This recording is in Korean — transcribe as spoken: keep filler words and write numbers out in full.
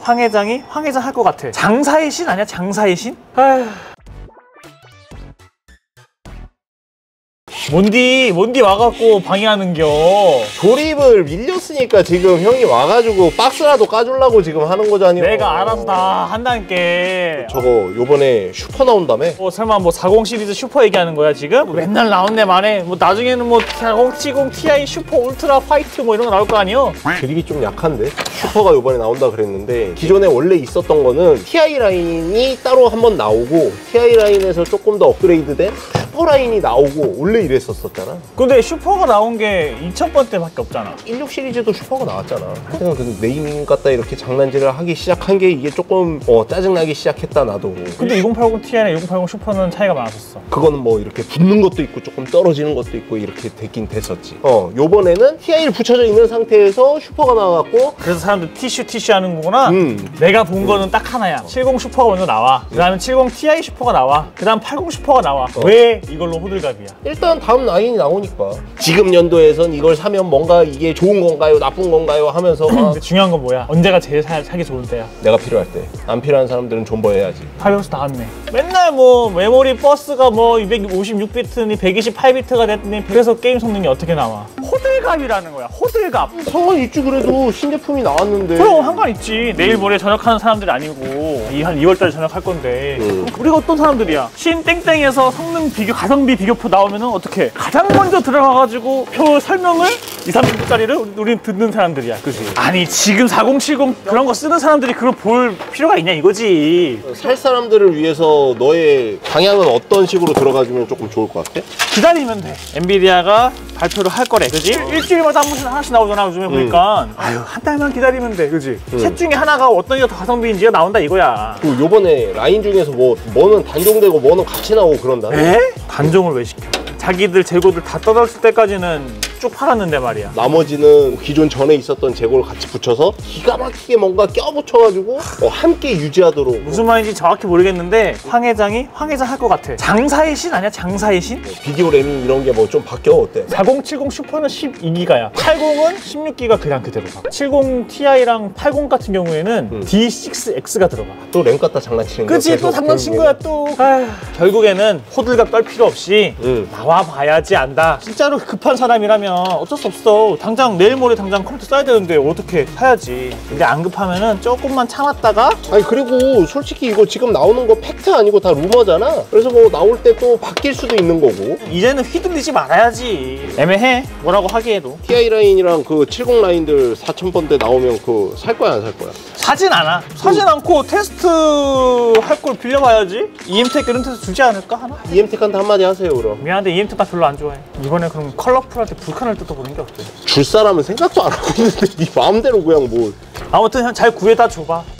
황 회장이 황 회장 할 것 같아. 장사의 신 아니야? 장사의 신? 아휴. 뭔디 뭔디 와갖고 방해하는겨. 조립을 밀렸으니까 지금 형이 와가지고 박스라도 까주려고 지금 하는 거잖아요. 내가 알아서 다 한다니까. 저거 요번에 슈퍼 나온다며? 뭐 설마 뭐 사십 시리즈 슈퍼 얘기하는 거야 지금? 맨날 나온네 말해. 뭐 나중에는 뭐 사십, 칠십 티아이 슈퍼 울트라 화이트 뭐 이런 거 나올 거 아니요? 드립이 좀 약한데? 슈퍼가 요번에 나온다 그랬는데 기존에 원래 있었던 거는 티아이 라인이 따로 한번 나오고 티아이 라인에서 조금 더 업그레이드된 슈퍼 라인이 나오고 원래 이랬었었잖아. 근데 슈퍼가 나온 게 이천 번대밖에 없잖아. 십육 시리즈도 슈퍼가 나왔잖아. 하여튼 그 네이밍 갖다 이렇게 장난질을 하기 시작한 게 이게 조금 어, 짜증나기 시작했다 나도. 근데 이공팔공 티아이랑 이공팔공 슈퍼는 차이가 많았었어. 그거는 뭐 이렇게 붙는 것도 있고 조금 떨어지는 것도 있고 이렇게 되긴 됐었지. 어 요번에는 티아이를 붙여져 있는 상태에서 슈퍼가 나와갖고 그래서 사람들 티슈 티슈 하는 거구나. 음. 내가 본 거는 딱 하나야. 칠십 슈퍼가 먼저 나와. 그 다음에 칠십 티아이 슈퍼가 나와. 그 다음 팔십 슈퍼가 나와. 어. 왜 이걸로 호들갑이야? 일단 다음 라인이 나오니까 지금 연도에선 이걸 사면 뭔가 이게 좋은 건가요 나쁜 건가요 하면서 아, 근데 중요한 건 뭐야? 언제가 제일 사, 사기 좋은 때야? 내가 필요할 때 안 필요한 사람들은 존버해야지. 팔백수 나왔네. 맨날 뭐 메모리 버스가 뭐 이백오십육 비트니 백이십팔 비트가 됐더니 그래서 게임 성능이 어떻게 나와? 호들갑이라는 거야. 호들갑. 상관 있지. 그래도 신제품이 나왔는데. 그럼 상관 있지. 내일 모레 전역하는 사람들이 아니고 이 한 이월달에 전역할 건데 음. 우리가 어떤 사람들이야? 신 땡땡에서 성능 비교 가성비 비교표 나오면은 어떻게? 가장 먼저 들어가가지고 표 설명을 이, 삼십 분짜리를 우린 듣는 사람들이야. 그지? 아니 지금 사십, 칠십 그런 거 쓰는 사람들이 그걸 볼 필요가 있냐 이거지. 살 사람들을 위해서 너의 방향은 어떤 식으로 들어가주면 조금 좋을 것 같아? 기다리면 돼. 엔비디아가 발표를 할 거래. 그지? 일주일마다 한 번씩 하나씩 나오잖아 요즘에 음. 보니까. 아유 한 달만 기다리면 돼. 그지? 음. 셋 중에 하나가 어떤 게 더 가성비인지가 나온다 이거야. 그 요번에 라인 중에서 뭐 뭐는 단종되고 뭐는 같이 나오고 그런다. 에? 단종을 왜 시켜? 자기들 재고들 다 떠들었을 때까지는 쭉 팔았는데 말이야. 나머지는 기존 전에 있었던 재고를 같이 붙여서 기가 막히게 뭔가 껴붙여가지고 어, 함께 유지하도록. 무슨 말인지 정확히 모르겠는데 황 회장이 황 회장 할 것 같아. 장사의 신 아니야? 장사의 신? 비디오 램이 이런 게 뭐 좀 바뀌어 어때? 사십, 칠십 슈퍼는 십이 기가야. 팔십은 십육 기가 그냥 그대로 가. 칠십 티아이랑 팔십 같은 경우에는 음. 디 식스 엑스가 들어가. 또 램 갖다 장난치는 거야. 그치, 또 장난친 거야 또. 아휴, 결국에는 호들갑 떨 필요 없이 응. 나와 봐야지 안다. 진짜로 급한 사람이라면 어쩔 수 없어. 당장 내일 모레 당장 컴퓨터 써야 되는데 어떻게 사야지. 근데 안 급하면은 조금만 참았다가. 아니 그리고 솔직히 이거 지금 나오는 거 팩트 아니고 다 루머잖아. 그래서 뭐 나올 때 또 바뀔 수도 있는 거고. 이제는 휘둘리지 말아야지. 애매해 뭐라고 하기에도. 티아이 라인이랑 그 칠십 라인들 사천 번대 나오면 그 살 거야 안 살 거야? 사진 않아. 사진 않고 테스트 할 걸 빌려봐야지. 이엠텍 이런 테스트 주지 않을까 하나? 이엠텍한테 한마디 하세요 그럼. 미안한데 이엠텍 나 별로 안 좋아해. 이번에 그럼 컬러풀한테 불칸을 뜯어보는 게 어때? 줄 사람은 생각도 안 하고 있는데 네 마음대로 그냥 뭐. 아무튼 잘 구해다 줘봐.